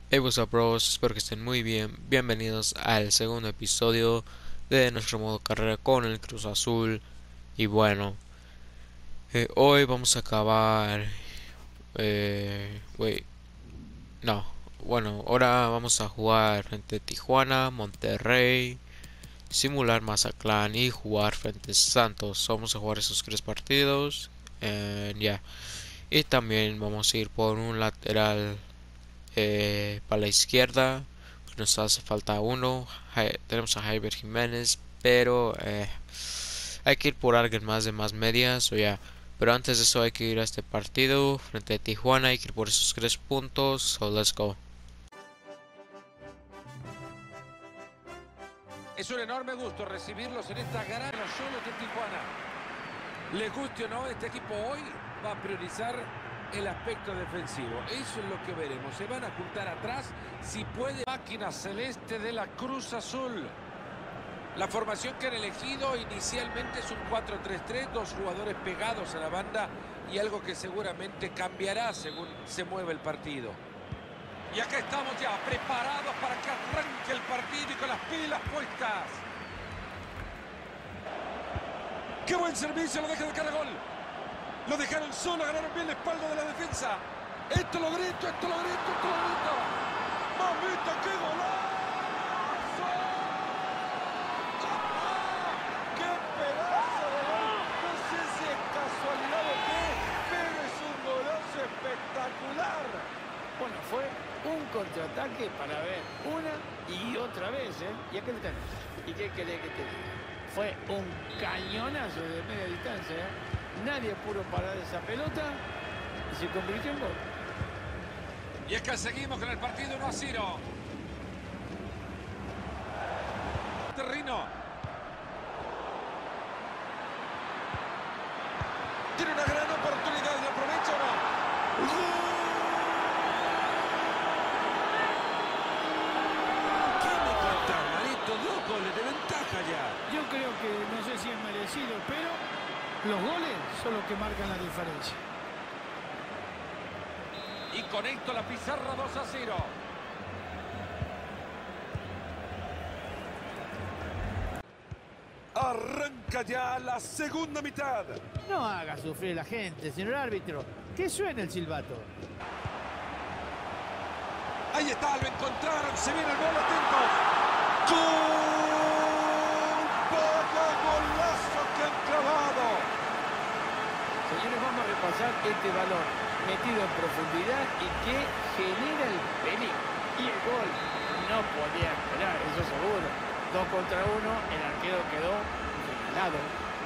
Hey, what's up, bros? Espero que estén muy bien. Bienvenidos al segundo episodio de nuestro modo carrera con el Cruz Azul. Y bueno, hoy vamos a acabar. Wait, no. Bueno, ahora vamos a jugar frente a Tijuana, Monterrey, simular Mazatlán y jugar frente a Santos. Vamos a jugar esos tres partidos. Ya. Y también vamos a ir por un lateral para la izquierda. Nos hace falta uno. Tenemos a Javier Jiménez, pero hay que ir por alguien más de más medias o ya. Pero antes de eso hay que ir a este partido frente a Tijuana. Hay que ir por esos 3 puntos. So let's go. Es un enorme gusto recibirlos en esta gran solo de Tijuana. Les guste o no, este equipo hoy va a priorizar el aspecto defensivo. Eso es lo que veremos. Se van a juntar atrás si puede. Máquina celeste de la Cruz Azul. La formación que han elegido inicialmente es un 4-3-3, dos jugadores pegados a la banda y algo que seguramente cambiará según se mueva el partido. Y acá estamos ya preparados para que arranque el partido y con las pilas puestas. ¡Qué buen servicio! Lo deja de cara a gol. Lo dejaron solo, ganaron bien la espalda de la defensa. Esto lo grito, esto lo grito, esto lo grito. ¡Mamita, qué golazo! ¡Qué pedazo de gol! No sé si es casualidad o qué, pero es un golazo espectacular. Bueno, fue un contraataque para ver una y otra vez, ¿eh? Y acá lo tenés. ¿Y qué querés que te diga? Fue un cañonazo de media distancia, ¿eh? Nadie pudo parar esa pelota y se convirtió en gol. Y acá seguimos con el partido 1-0. Terrino. Tiene una gran oportunidad, ¿la aprovecha o no? ¡Gol! Dos goles de ventaja ya. Yo creo que no sé si es merecido, pero los goles son los que marcan la diferencia. Y con esto la pizarra 2-0. Arranca ya la segunda mitad. No haga sufrir a la gente, señor árbitro. Que suene el silbato. Ahí está, lo encontraron. Se viene el gol, atentos. ¡Gol! ¡Vaya golazo que han clavado! Señores, vamos a repasar este balón metido en profundidad y que genera el peligro. Y el gol no podía esperar, eso seguro. 2 contra 1, el arquero quedó señalado.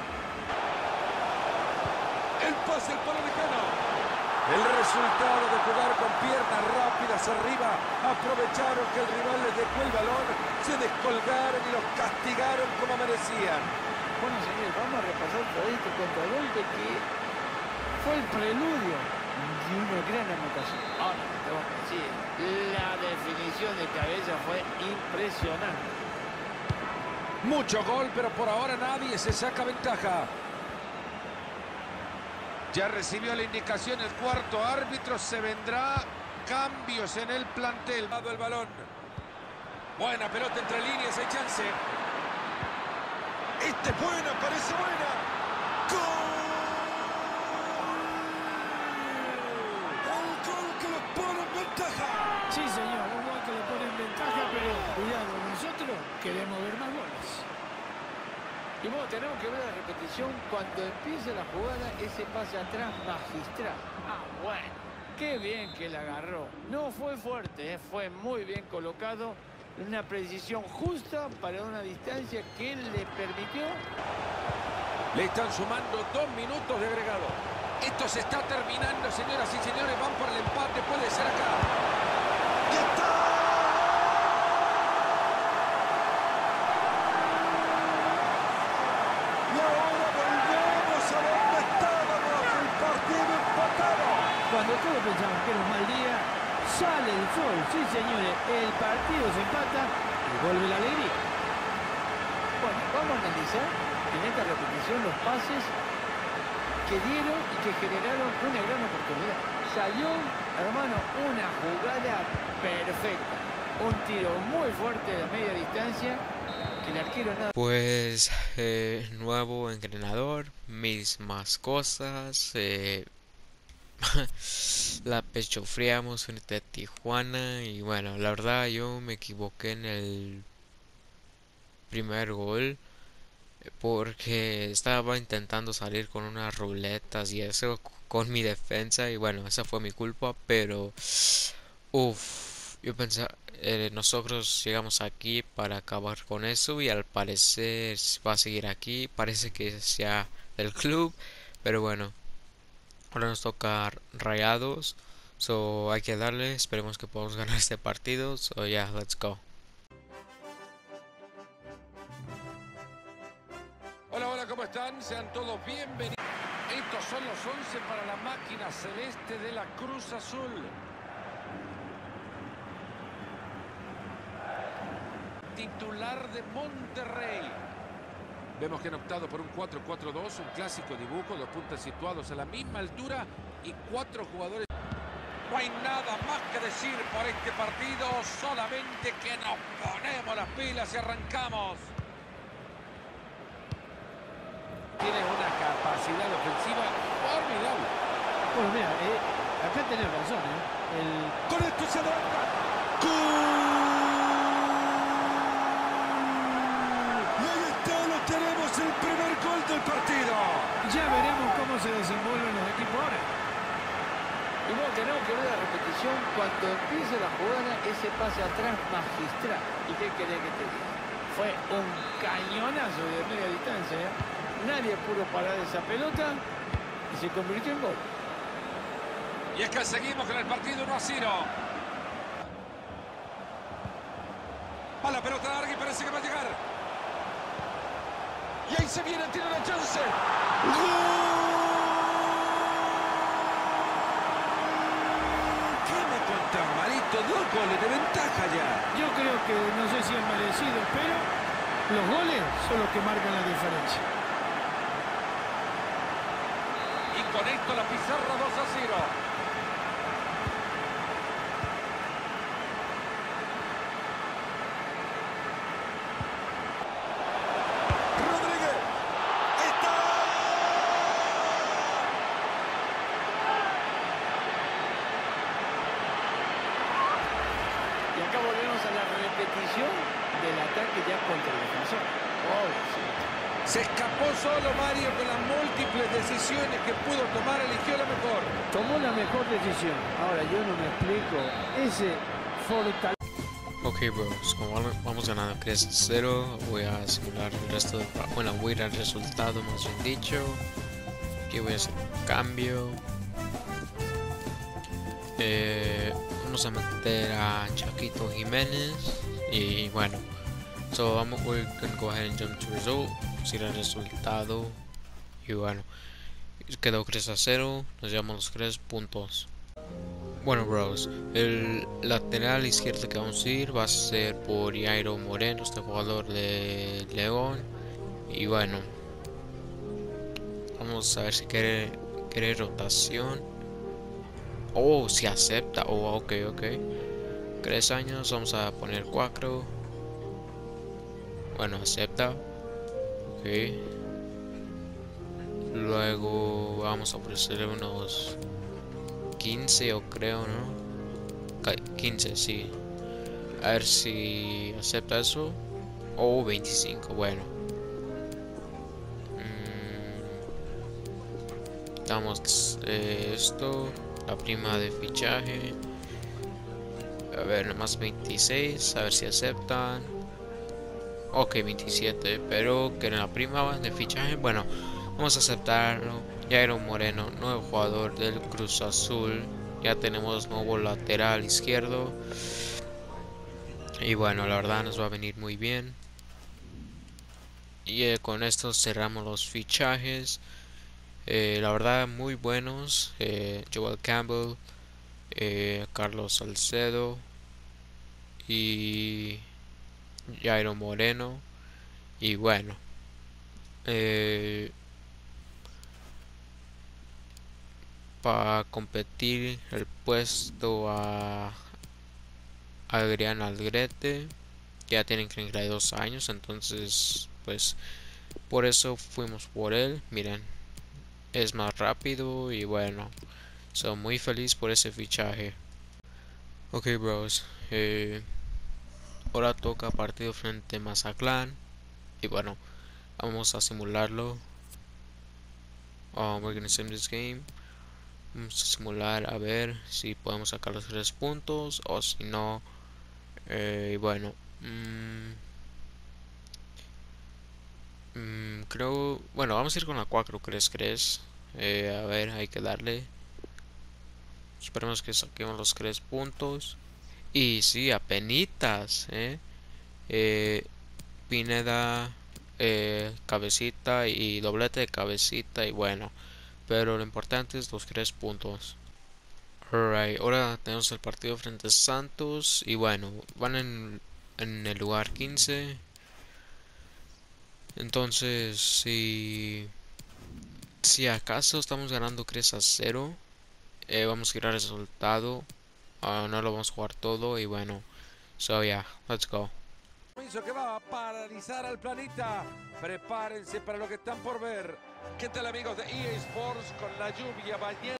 El pase al palo lejano. El resultado de jugar con piernas rápidas arriba, aprovecharon que el rival les dejó el balón, se descolgaron y los castigaron como merecían. Bueno, señores, vamos a repasar todo este contragolpe que fue el preludio de una gran anotación. Ahora, tengo que decir, la definición de cabeza fue impresionante. Mucho gol, pero por ahora nadie se saca ventaja. Ya recibió la indicación el cuarto árbitro, se vendrá cambios en el plantel. Dado el balón. Buena pelota entre líneas, hay chance. Esta es buena, parece buena. ¡Gol! Un gol que lo pone en ventaja. Sí, señor, un gol que le pone en ventaja, pero cuidado, nosotros queremos ver más goles. Y bueno, tenemos que ver la repetición cuando empieza la jugada, ese pase atrás magistral. Ah, bueno, qué bien que la agarró. No fue fuerte, fue muy bien colocado. Una precisión justa para una distancia que le permitió. Le están sumando 2 minutos de agregado. Esto se está terminando, señoras y señores. Van por el empate, puede ser acá. ¡Ya está! Y ahora volvemos a donde estábamos, el partido empatado. Cuando todos pensamos que era un mal día, sale el sol. Sí, señores, el partido se empata y vuelve la alegría. Bueno, vamos a analizar en esta repetición los pases que dieron y que generaron una gran oportunidad. Salió, hermano, una jugada perfecta. perfecta. Un tiro muy fuerte de media distancia que el arquero nada. Pues nuevo entrenador, mismas cosas. La pechofriamos frente a Tijuana y bueno, la verdad yo me equivoqué en el primer gol porque estaba intentando salir con unas ruletas y eso con mi defensa y bueno, esa fue mi culpa, pero yo pensé, nosotros llegamos aquí para acabar con eso y al parecer va a seguir aquí, parece que sea del club, pero bueno, ahora nos toca Rayados, so hay que darle, esperemos que podamos ganar este partido, so yeah, let's go. Hola, hola, ¿cómo están? Sean todos bienvenidos. Estos son los 11 para la máquina celeste de la Cruz Azul. Titular de Monterrey. Vemos que han optado por un 4-4-2, un clásico dibujo, dos puntas situados a la misma altura y 4 jugadores. No hay nada más que decir por este partido, solamente que nos ponemos las pilas y arrancamos. Tiene una capacidad ofensiva formidable. Bueno, mira, acá tenés razón, Con esto se da. Y ahí está, lo tenemos, el primer gol del partido. Ya veremos cómo se desenvuelven los equipos ahora. Y bueno, tenemos que ver la repetición cuando empiece la jugada, ese pase atrás magistral. ¿Y qué querés que te diga? Fue un cañonazo de media distancia, ¿eh? Nadie pudo parar esa pelota y se convirtió en gol. Y es que seguimos con el partido 1-0. Va la pelota larga y parece que va a llegar. Y ahí se viene, tiene la chance. ¡Gol! ¿Qué me contás, Marito? 2 goles de ventaja ya. Yo creo que no sé si es merecido, pero los goles son los que marcan la diferencia. Y con esto la pizarra 2-0. Rodríguez. ¡Está! Y acá volvemos a la repetición del ataque ya contra el defensor. Pobrecito. Se escapó solo Mario con las múltiples decisiones que pudo tomar, eligió la mejor. Tomó la mejor decisión. Ahora yo no me explico. Ese fortaleza. Ok, bros, como vamos ganando 3-0, voy a simular el resto de... Bueno, voy a ir al resultado, más bien dicho. Aquí voy a hacer un cambio. Vamos a meter a Chaquito Jiménez. Y bueno, so we're gonna go ahead and jump to result. Ir el resultado. Y bueno, quedó 3-0. Nos llevamos los 3 puntos. Bueno, bros, el lateral izquierdo que vamos a ir va a ser por Jairo Moreno, este jugador de León. Y bueno, vamos a ver si quiere rotación. Oh, si acepta. Oh, ok. 3 años, vamos a poner 4. Bueno, acepta. Ok. Luego vamos a ofrecerle unos 15 o creo, ¿no? 15, sí. A ver si acepta eso. O 25, bueno. Damos esto. La prima de fichaje. A ver, nomás 26. A ver si aceptan. Ok, 27. Pero que en la prima de fichaje, bueno, vamos a aceptarlo. Jairo Moreno, nuevo jugador del Cruz Azul. Ya tenemos nuevo lateral izquierdo. Y bueno, la verdad nos va a venir muy bien. Y con esto cerramos los fichajes. La verdad muy buenos. Joel Campbell, Carlos Salcedo y Jairo Moreno. Y bueno, para competir el puesto Adrián Aldrete, que ya tiene 32 años, entonces pues por eso fuimos por él. Miren, es más rápido y bueno, soy muy feliz por ese fichaje. Ok, bros, ahora toca partido frente a Mazatlán y bueno, vamos a simularlo. We're gonna sim this game. Vamos a simular a ver si podemos sacar los 3 puntos o si no. Y bueno, creo, bueno, vamos a ir con la 4, ¿crees? A ver, hay que darle. Esperemos que saquemos los 3 puntos. Y sí, apenitas, Pineda, cabecita y doblete de cabecita y bueno. Pero lo importante es los 3 puntos. Alright, ahora tenemos el partido frente a Santos. Y bueno, van en el lugar 15. Entonces, si acaso estamos ganando 3-0, vamos a girar el resultado. No lo vamos a jugar todo. Y bueno, so yeah, let's go. Que va a paralizar al planeta. Prepárense para lo que están por ver. ¿Qué tal, amigos de EA Sports? Con la lluvia bañada.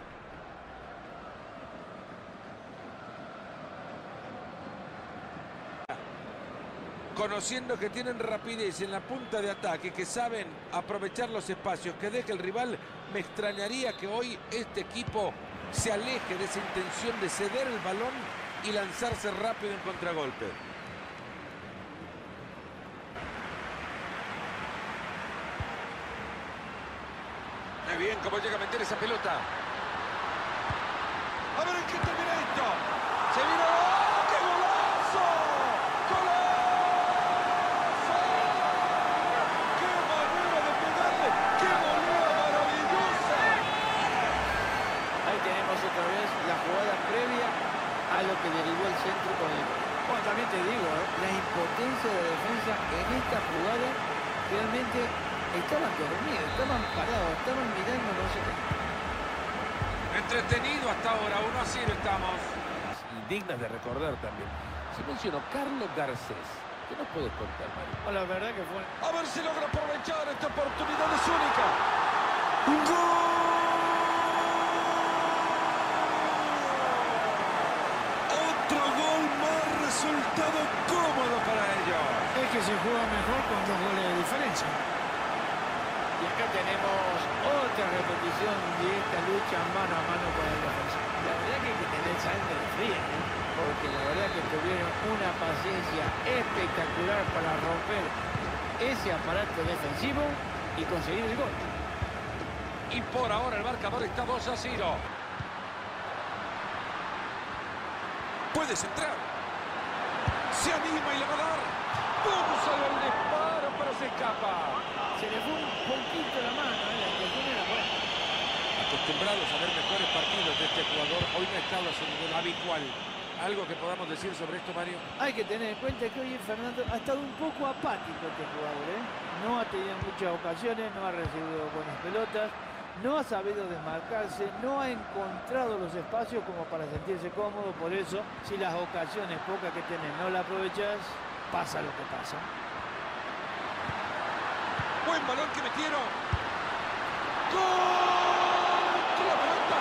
Conociendo que tienen rapidez en la punta de ataque, que saben aprovechar los espacios que deja el rival, me extrañaría que hoy este equipo se aleje de esa intención de ceder el balón y lanzarse rápido en contragolpe. Muy bien, cómo llega a meter esa pelota. A ver en qué termina esto. Se vino. ¡Oh, qué golazo! ¡Golazo! ¡Qué manera de pegarle! ¡Qué volea maravillosa! Ahí tenemos otra vez la jugada previa a lo que derivó el centro con el... Bueno, también te digo, la impotencia de defensa en esta jugada realmente estaban dormidos, estaban parados, estaban mirando no sé qué. Entretenido hasta ahora, 1-0 estamos. Y dignas de recordar también. Se mencionó Carlos Garcés. ¿Qué nos puedes contar, Mario? Bueno, la verdad que fue... A ver si logra aprovechar esta oportunidad, es única. ¡Gol! Otro gol más, resultado cómodo para ellos. Es que se juega mejor con 2 goles de diferencia. Y acá tenemos otra repetición de esta lucha mano a mano con el defensa. La verdad que hay que tener sangre fría, porque la verdad que tuvieron una paciencia espectacular para romper ese aparato defensivo y conseguir el gol. Y por ahora el marcador está 2-0. Puedes entrar. Se anima y le va a dar. ¡Vamos al disparo! Pero se escapa. Se le fue un poquito la mano, la intención era buena. Acostumbrados a ver mejores partidos de este jugador, hoy no ha estado a su nivel habitual. ¿Algo que podamos decir sobre esto, Mario? Hay que tener en cuenta que hoy Fernando ha estado un poco apático este jugador, No ha tenido muchas ocasiones, no ha recibido buenas pelotas, no ha sabido desmarcarse, no ha encontrado los espacios como para sentirse cómodo. Por eso, si las ocasiones pocas que tenés no las aprovechas, pasa lo que pasa. Buen balón que metieron. ¡Gol! ¡Con la pelota!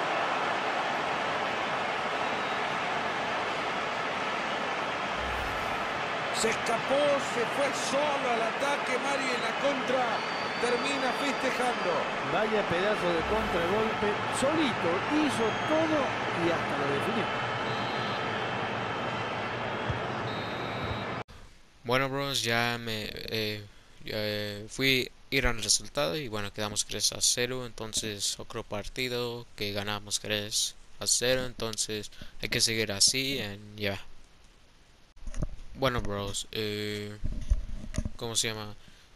Se escapó, se fue solo al ataque. Mario en la contra termina festejando. Vaya pedazo de contragolpe, solito hizo todo y hasta lo definió. Bueno, bros, ya fui ir al resultado y bueno, quedamos 3-0. Entonces otro partido que ganamos 3-0, entonces hay que seguir así y ya. Bueno, bros, ¿cómo se llama?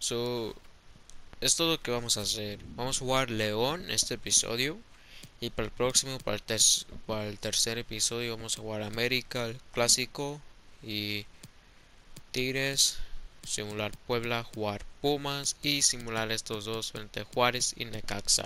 Es todo lo que vamos a hacer. Vamos a jugar León este episodio y para el próximo, para el tercer episodio vamos a jugar América, el clásico, y Tigres, simular Puebla, jugar Pumas y simular estos dos frente a Juárez y Necaxa.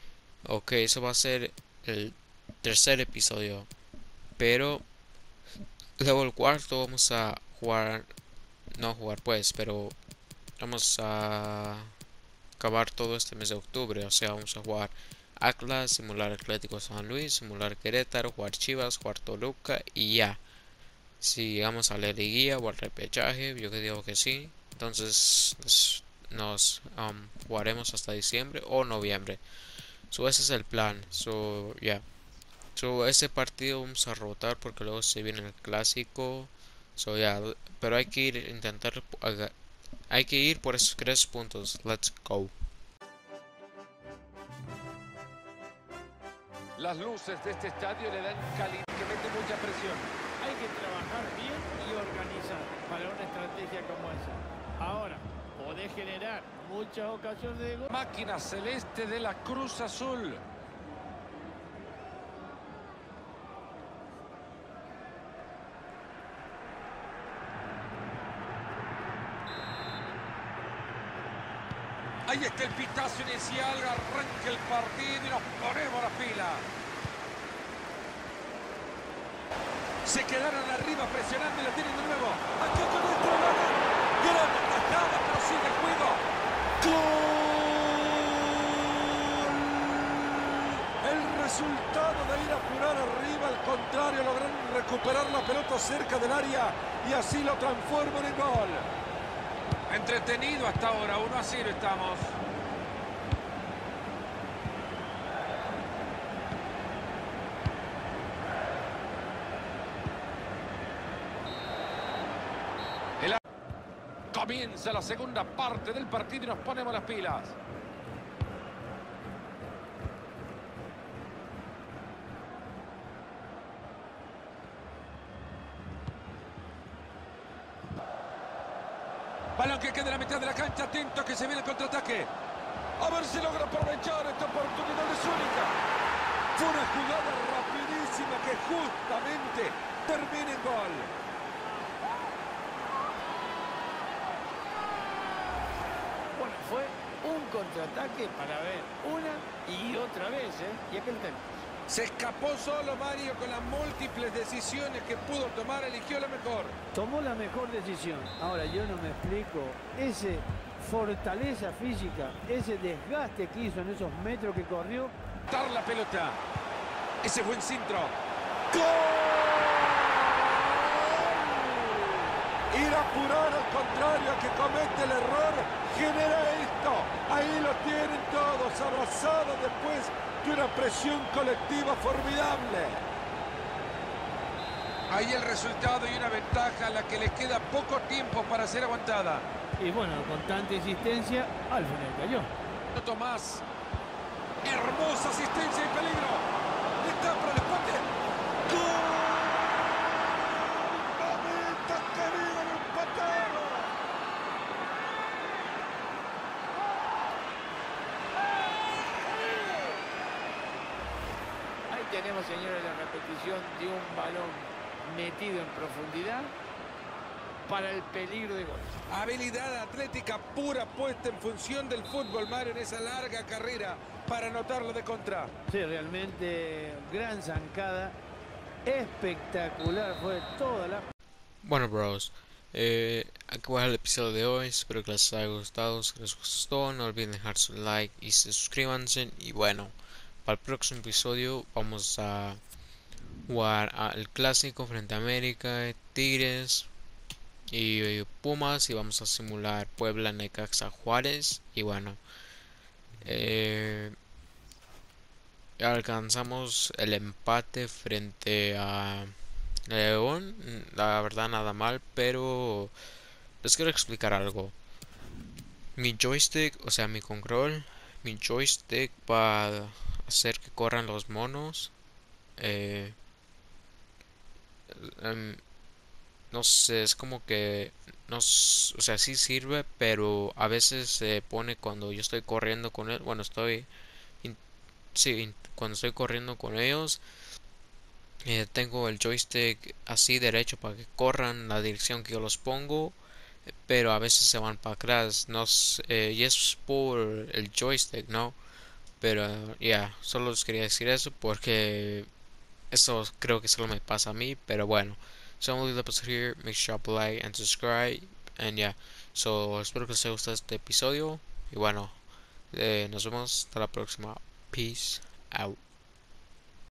Ok, eso va a ser el tercer episodio, pero Luego el cuarto vamos a jugar, no jugar pues, pero vamos a acabar todo este mes de octubre. O sea, vamos a jugar Atlas, simular Atlético San Luis, simular Querétaro, jugar Chivas, jugar Toluca y ya. Si llegamos a la liguilla o al repechaje, yo que digo que sí. Entonces jugaremos hasta diciembre o noviembre. So ese es el plan. So ya. So ese partido vamos a rotar porque luego se viene el clásico. So ya. Pero hay que hay que ir por esos 3 puntos. Let's go. Las luces de este estadio le dan calidad que mete mucha presión. Hay que trabajar bien y organizar para una estrategia como esa. Ahora, podés generar muchas ocasiones de gol. Máquina celeste de la Cruz Azul. Ahí está el pitazo inicial, arranca el partido y nos ponemos las pilas. Se quedaron arriba presionando y lo tienen de nuevo. Aquí con nuestro gran tajada, pero sigue el juego. ¡Gol! El resultado de ir a apurar arriba, al contrario, logran recuperar la pelota cerca del área y así lo transforman en gol. Entretenido hasta ahora, 1-0 estamos. Comienza la segunda parte del partido y nos ponemos las pilas. Balón que queda en la mitad de la cancha, atento que se viene el contraataque. A ver si logra aprovechar esta oportunidad, es única. Fue una jugada rapidísima que justamente termina en gol. Bueno, fue un contraataque para ver una y otra vez, ¿eh? Y aquel tenemos. Se escapó solo Mario con las múltiples decisiones que pudo tomar, eligió la mejor. Tomó la mejor decisión. Ahora yo no me explico. Ese fortaleza física, ese desgaste que hizo en esos metros que corrió. Dar la pelota. Ese buen centro. ¡Gol! Ir a apurar al contrario a que comete el error genera esto. Ahí lo tienen todos abrazados después de una presión colectiva formidable. Ahí el resultado y una ventaja a la que le queda poco tiempo para ser aguantada. Y bueno, con tanta insistencia, al final cayó. Tomás. Hermosa asistencia y peligro. Está para el empate. ¡Gol! ¡Mamita querida, lo empataron! Ahí tenemos, señores, la repetición de un balón metido en profundidad para el peligro de gol. Habilidad atlética pura puesta en función del fútbol, Mario, en esa larga carrera para anotarlo de contra. Sí, realmente gran zancada. Espectacular fue toda la... Bueno, bros, aquí va el episodio de hoy. Espero que les haya gustado. Si les gustó, no olviden dejar su like y suscríbanse. Y bueno, para el próximo episodio vamos a jugar al clásico frente a América, Tigres y Pumas. Y vamos a simular Puebla, Necaxa, Juárez. Y bueno, alcanzamos el empate frente a León. La verdad nada mal, pero les quiero explicar algo. Mi joystick, o sea mi control, mi joystick va a hacer que corran los monos. No sé, es como que no, o sea, sí sirve, pero a veces se pone cuando yo estoy corriendo con él. Bueno, sí, cuando estoy corriendo con ellos. Tengo el joystick así derecho para que corran la dirección que yo los pongo, pero a veces se van para atrás, no y es por el joystick, ¿no? Pero ya, solo les quería decir eso porque eso creo que solo me pasa a mí, pero bueno, So I'm gonna leave the episode here. Make sure you like and subscribe. And yeah, so espero que les haya gustado este episodio. Y bueno, nos vemos hasta la próxima. Peace out.